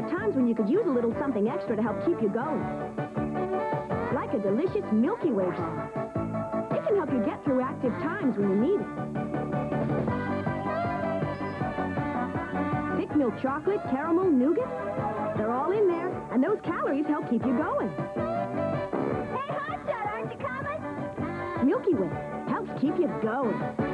are times when you could use a little something extra to help keep you going. Like a delicious Milky Way bar. It can help you get through active times when you need it. Thick milk chocolate, caramel, nougat, they're all in there, and those calories help keep you going. Hey, Hotshot, aren't you coming? Milky Way helps keep you going.